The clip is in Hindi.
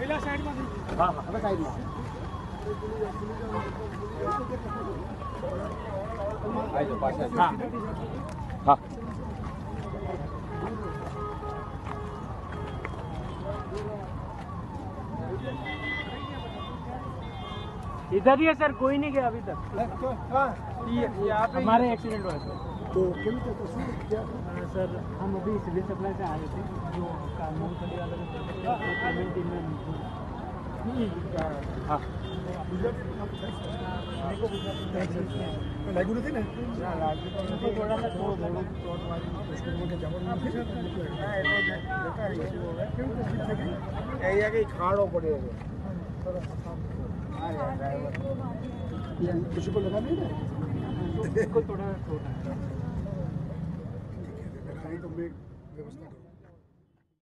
हाँ हाँ साइड में हाँ हाँ इधर ही है सर, कोई नहीं गया अभी तक। यहाँ पे हमारे एक्सीडेंट हुआ सर। तो क्या सर हम अभी सिविल सप्लाई से आए थे, जो कानून पेमेंट टीम में। हाँ लागू थी ना थोड़ा सा खाड़ो पड़े किसी को लगा नहीं ना इसको थोड़ा छोटा तो मैं व्यवस्था करूँ।